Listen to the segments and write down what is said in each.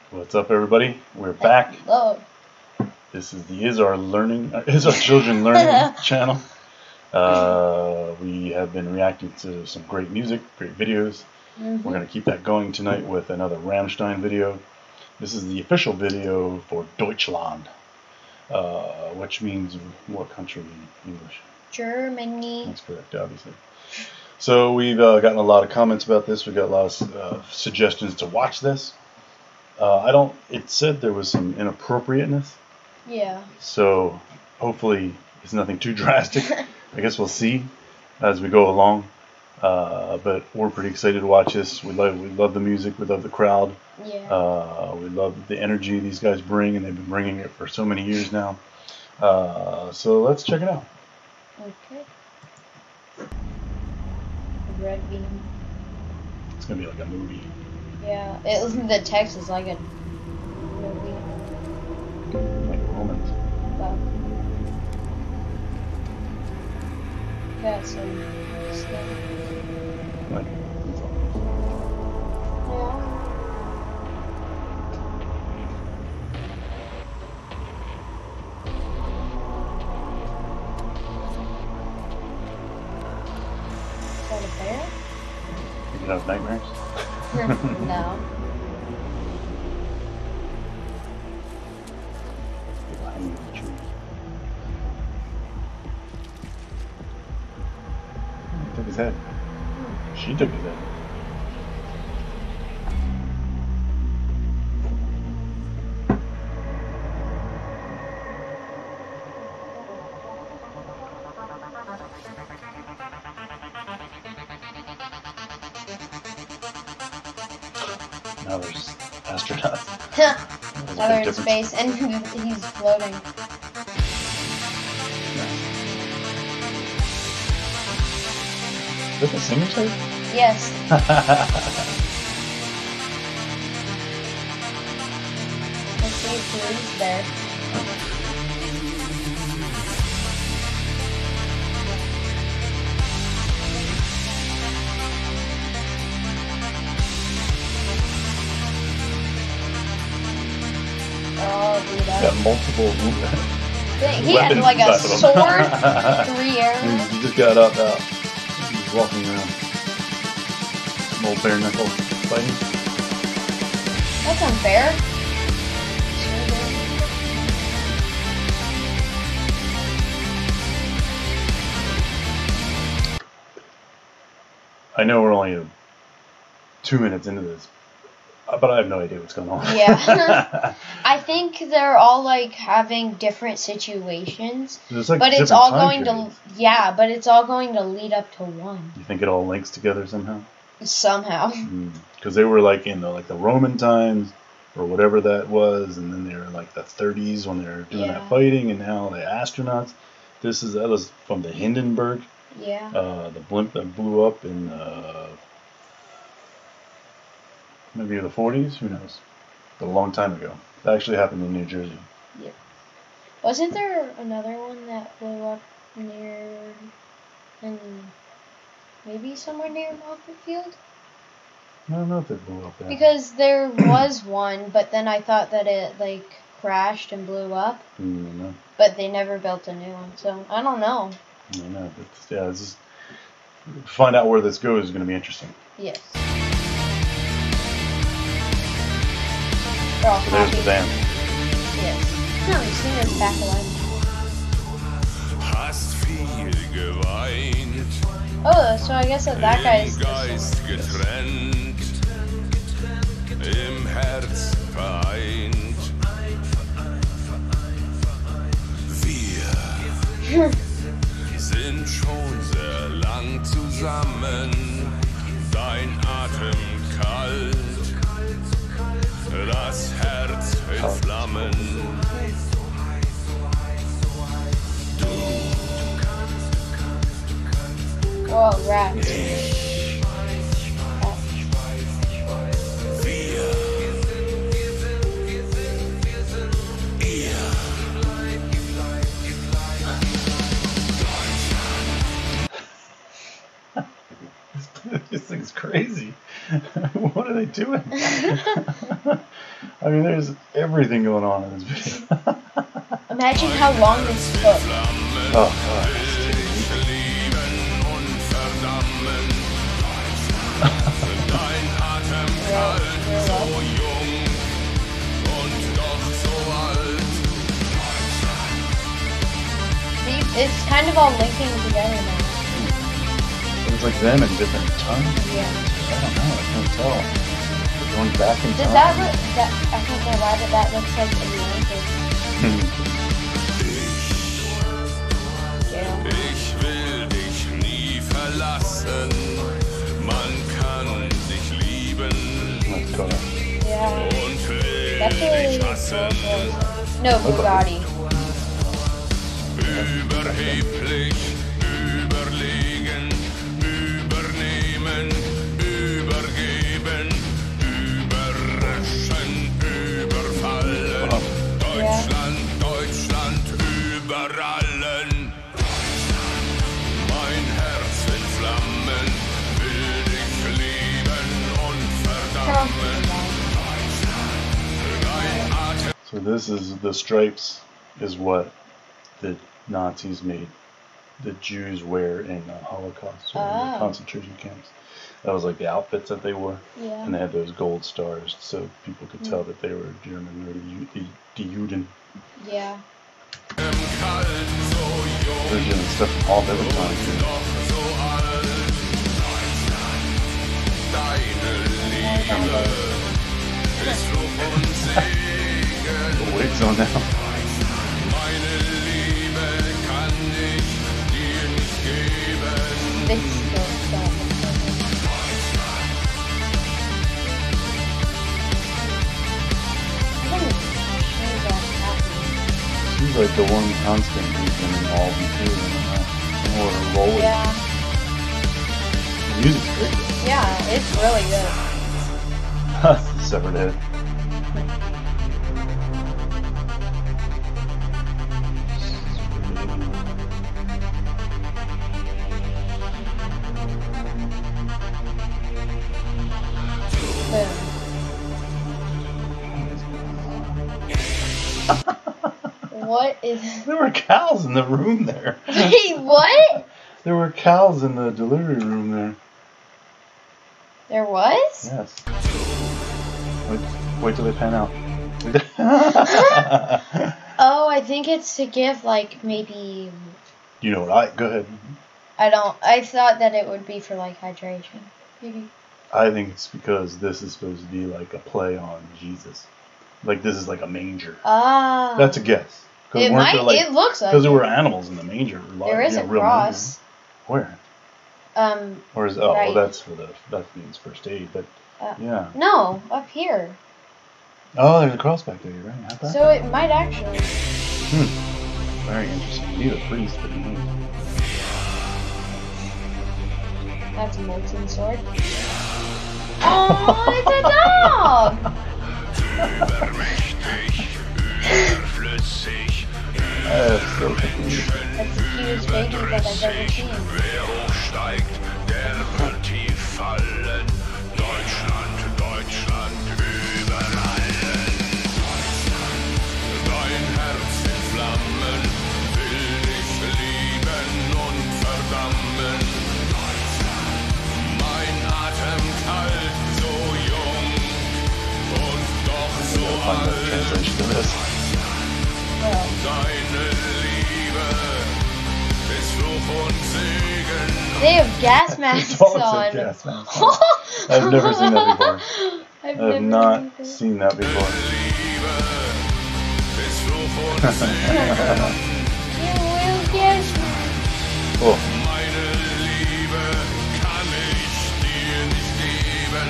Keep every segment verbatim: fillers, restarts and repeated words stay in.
What's up, everybody? We're back. Hello. This is the Is Our Learning, uh, Is Our Children Learning channel. Uh, we have been reacting to some great music, great videos. Mm-hmm. We're going to keep that going tonight with another Rammstein video. This is the official video for Deutschland, uh, which means what country in English? Germany. That's correct, obviously. So we've uh, gotten a lot of comments about this. We've got a lot of uh, suggestions to watch this. Uh, I don't. It said there was some inappropriateness. Yeah. So hopefully it's nothing too drastic. I guess we'll see as we go along. Uh, but we're pretty excited to watch this. We love. We love the music. We love the crowd. Yeah. Uh, we love the energy these guys bring, and they've been bringing it for so many years now. Uh, so let's check it out. Okay. Red beam. It's gonna be like a movie. Yeah, it, the text is like a movie. Like Romans. But got some stuff. Like, Yeah. Is that a bear? you can have nightmares. No. People hanging in the trees. He took his head. She took his head. Now there's astronauts. Now they're in space and he's floating. Is that the singer's head? Yes. Let's see if Drew's there. Oh, dude, that Got multiple he had like a sword, three he, arrows. he just got up out. He's walking around. Some old bare knuckle fighting. That's unfair. I know we're only two minutes into this, but I have no idea what's going on. Yeah. I think they're all like having different situations, Like but it's all going periods. to yeah, but it's all going to lead up to one. You think it all links together somehow? Somehow. Because mm. they were like in the like the Roman times or whatever that was, and then they were like the thirties when they were doing yeah. that fighting, and now the astronauts. This is that was from the Hindenburg. Yeah. Uh, the blimp that blew up in uh, maybe the forties. Who knows? But a long time ago. That actually happened in New Jersey. Yeah. Wasn't there another one that blew up near, and maybe somewhere near Mmaattcchh? I don't know if it blew up there. Because there was one, but then I thought that it like crashed and blew up. Mm, no. But they never built a new one, so I don't know. I don't know. But yeah, it's just, find out where this goes is going to be interesting. Yes. They're all so there's the band. Yes. No, the singer's back alive. Oh, so I guess that that guy's Geist getrennt, im Herz vereint. Wir sind schon sehr lang zusammen, dein Atem kalt, das Herz in Flammen. Oh, rat. This thing's crazy. What are they doing? I mean, there's everything going on in this video. Imagine how long this took. Oh, God. See, it's kind of all linking together now. It's like them in different tongues. Yeah. I don't know. I can't tell. They're going back in Does time. that look? That I don't know why, but that looks like a language. Yeah. Ich will dich nie verlassen. Man kann sich lieben That's cool. Yeah. und will That's dich really hassen. cool. No, Bugatti. Überheblich, überlegen, übernehmen, übergeben, überraschen, überfallen. Wow. Deutschland, Deutschland über allen. Mein Herz in Flammen, will dich lieben und verdammen. Dein Atem. So this is the stripes is what the Nazis made the Jews wear in the Holocaust or in Oh. the concentration camps. That was like the outfits that they wore, Yeah. and they had those gold stars, so people could tell that they were German or the, the, the Juden. Yeah. They're doing stuff from all different times. Dude. The wigs on now. This is so sad. I think she's all happy. She's like the one constant who's been in all the two and or rolling. Yeah. The music's great. Yeah, it's really good. The severed head. What is... There were cows in the room there. Wait, what? There were cows in the delivery room there. There was? Yes. Wait, wait till they pan out. Oh, I think it's to give, like, maybe... You know what I... Go ahead. I don't... I thought that it would be for, like, hydration. Maybe. I think it's because this is supposed to be like a play on Jesus. Like this is like a manger. Ah. That's a guess. It might... Like, it looks like Because there it. were animals in the manger. There is yeah, a real cross. manger. Where? Um... Or is... Oh, right. well, that's for the... That means first aid, but... Uh, yeah. No, up here. Oh, there's a cross back there, right? How about So it might actually... Hmm. Very interesting. You need a priest, but you need... That's a molten sword. Oh, it's a dog! That's so cute. That's the cutest baby that I've ever seen. Wer hochsteigt, der wird tief fallen. Deutschland, Deutschland über allen. Dein Herz in Flammen, will dich lieben und verdammen. Mein Atem kalt, so jung und doch so Find that alt. translation of this. Well, Deine Liebe ist Fluch und Segen. they have gas masks It's all on. said gas masks on. I've never seen that before. I've I have never not seen that. seen that before. Liebe ist Fluch und Segen. You will get me. Cool. Meine Liebe kann ich dir nicht geben.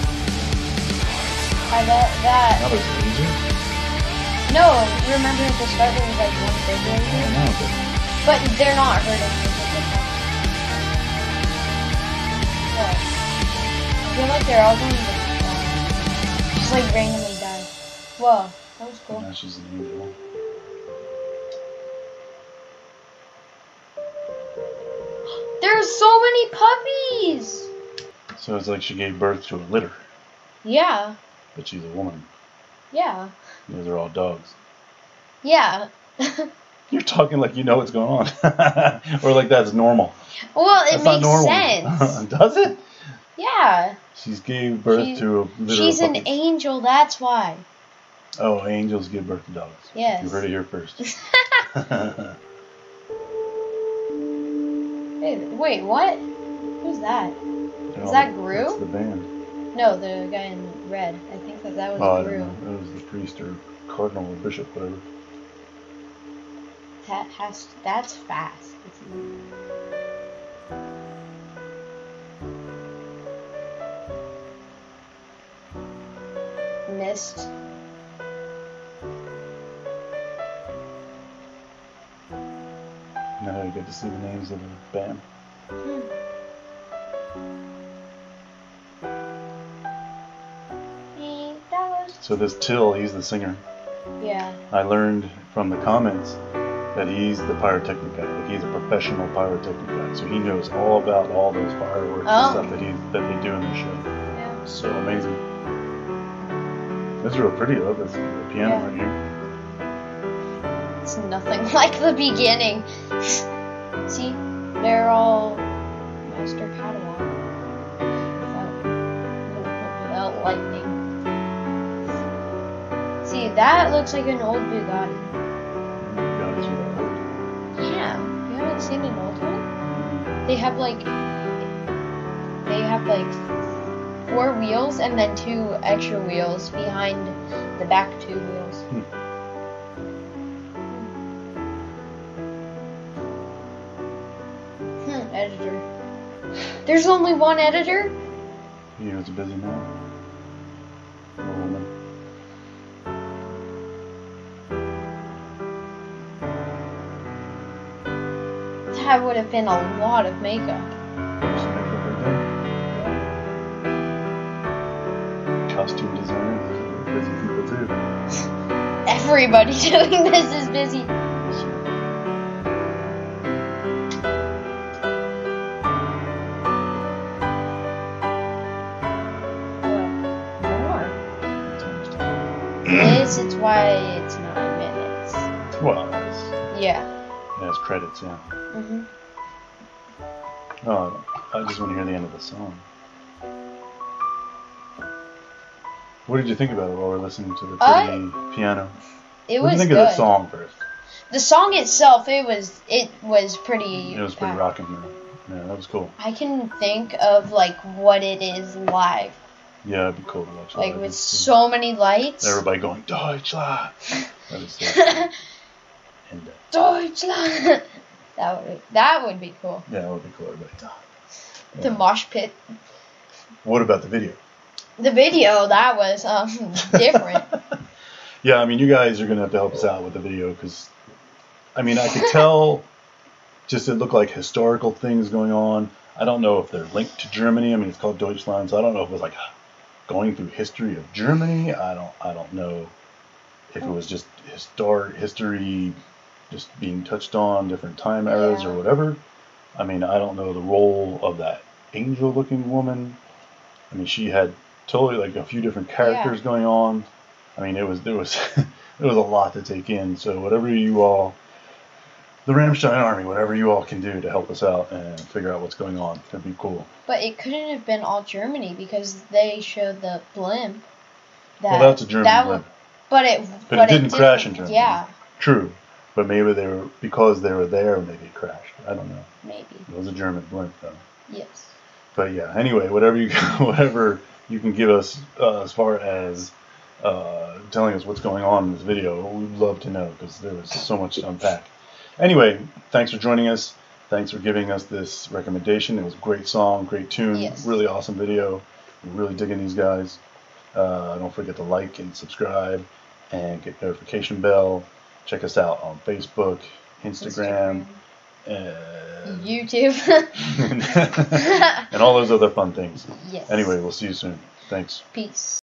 I bet that. Now there's lasers? No, remember at the start there was like one big I don't laser? know, but... But they're not hurting me. What? I feel like they're all going to die. Just like randomly die. Whoa, that was cool. Now she's an angel. There's so many puppies! So it's like she gave birth to a litter, Yeah. but she's a woman. Yeah. These are all dogs. Yeah. You're talking like you know what's going on. Or like that's normal. Well, it That's not makes normal. sense. Does it? Yeah. She's gave birth She- to a literal She's an puppy. angel, that's why. Oh, angels give birth to dogs. Yes. You heard it here first. Hey, wait, what? Who's that? Is that Gru? That's the band. No, the guy in red. I think that that was Oh, I Gru. don't know. That was the priest or cardinal or bishop, whatever. That has. That's fast. It's Mist. Now you get to see the names of the band. Hmm. Hey, that was. So this Till, he's the singer. Yeah. I learned from the comments that he's the pyrotechnic guy. Like he's a professional pyrotechnic guy. So he knows all about all those fireworks Oh. and stuff that he that they do in the show. Yeah. So amazing. This is real pretty though. This the piano Yeah. right here. It's nothing like the beginning. See, they're all master Padawan without, without lightning. See, that looks like an old Bugatti. God, these are that old. Yeah, you haven't seen an old one? They have like, they have like four wheels and then two extra wheels behind the back two wheels. Hmm. Hmm, editor. There's only one editor? He was busy now. A woman. That would have been a lot of makeup. There's some makeup right there. Costume designer. Busy people too. Everybody doing this is busy. This is why it's nine minutes. Well, it's, Yeah. it has credits, yeah. Mhm. Oh, I just want to hear the end of the song. What did you think about it while we're listening to the pretty piano? It What did was you think good. of the song first? The song itself, it was it was pretty. It was pretty uh, rocking. Yeah. yeah, that was cool. I can think of like what it is live, Yeah, it'd be cool to watch. like live. with It's, so many lights. everybody going Deutschland. That is so cool. And, uh, Deutschland. That would that would be cool. yeah, it would be cool. Everybody. Yeah. The mosh pit. What about the video? The video that was um different. Yeah, I mean, you guys are gonna have to help us out with the video because, I mean, I could tell. Just it looked like historical things going on. I don't know if they're linked to Germany. I mean, it's called Deutschland, so I don't know if it was like going through history of Germany. I don't. I don't know if it was just historic history, just being touched on different time eras Yeah. or whatever. I mean, I don't know the role of that angel-looking woman. I mean, she had totally like a few different characters Yeah. going on. I mean, it was there was there was a lot to take in. So whatever you all, the Rammstein Army, whatever you all can do to help us out and figure out what's going on, that'd be cool. But it couldn't have been all Germany because they showed the blimp. That, Well, that's a German that blimp. w- But it But, but it didn't crash in Germany. Yeah, True. But maybe they were because they were there. Maybe it crashed. I don't know. maybe. It was a German blimp though. Yes. But yeah. Anyway, whatever you whatever you can give us uh, as far as uh, telling us what's going on in this video, we'd love to know because there was so much to unpack. Anyway, thanks for joining us. Thanks for giving us this recommendation. It was a great song, great tune, Yes. really awesome video. We're really digging these guys. Uh, don't forget to like and subscribe and get notification bell. Check us out on Facebook, Instagram, Instagram. Uh, YouTube. and all those other fun things. Yes. Anyway, we'll see you soon. Thanks. Peace.